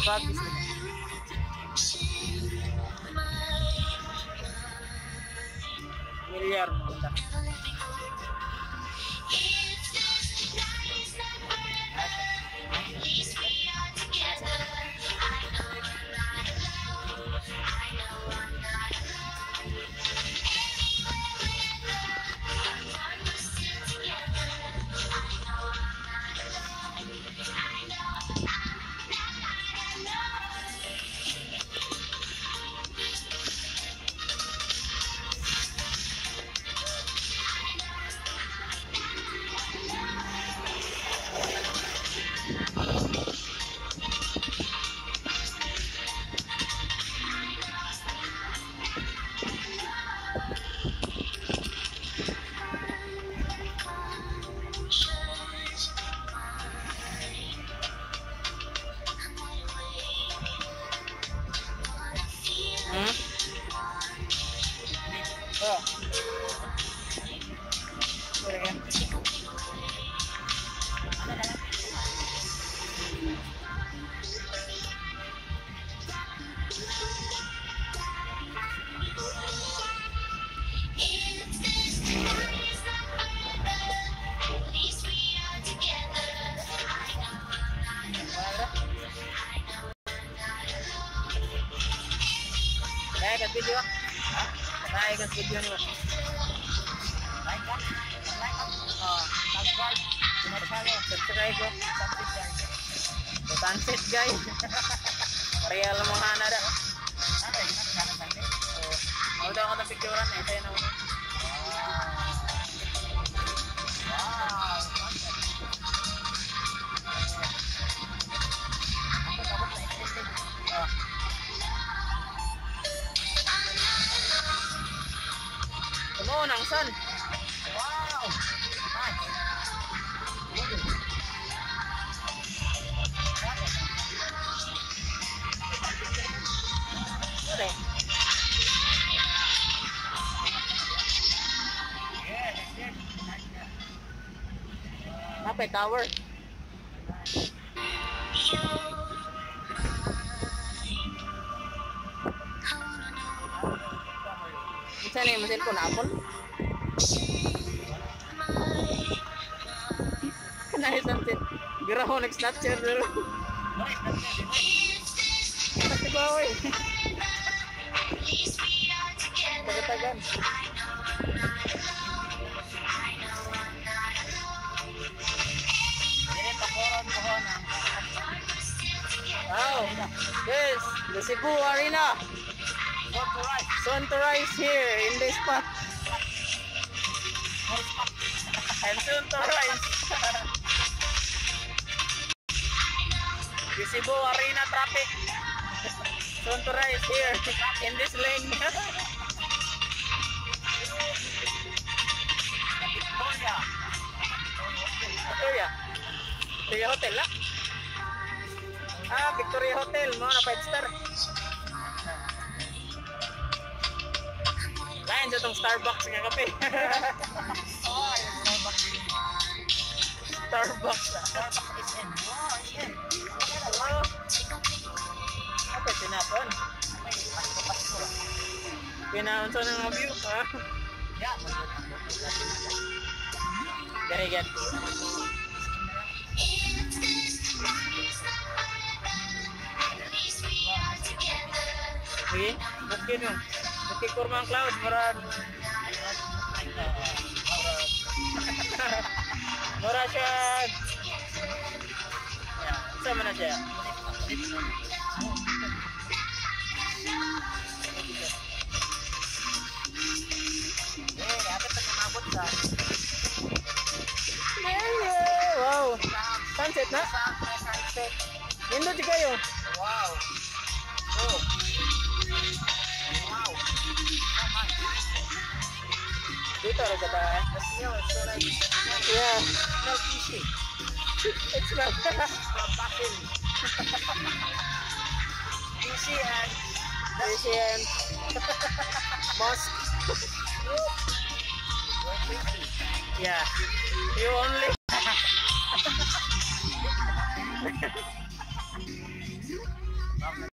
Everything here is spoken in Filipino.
practice din. Milyar mo ba? Naik video, naik video ni. Like ka? Like ka? Subscribe. Subscribe ko. Sunset guys. Real mga nada. Mau daw ako ng picturean eh. Tayo na ako. Wow. Ng sun. Wow. Nice. Okay. Apa tower? Isa na yung cellphone apple. Kanay sunset. Giraho nag-snatcher dulu. Pati ba oy? Tagatagan. Wow. Yes, the Cebu Arena. Sun to rise here in this spot. And soon to rise. The Cebu Arena traffic. Soon to rise here in this lane. Victoria. Victoria Hotel lah. Victoria Hotel, mau na 5 star. Lain sa itong Starbucks nga kape. Starbucks. Starbucks is in. Wow, apa tinapon? Pinaon sa ng view. Very good. Okay, okay no. Okay, kurma ang cloud, murad. Murad siya. Sama na siya. Wow. Sunset na? Nindot kayo. Wow. Oh. Wow. Dito rin ka ba? Yeah. Not easy. It's not. Easy and mosque. Yeah. You only.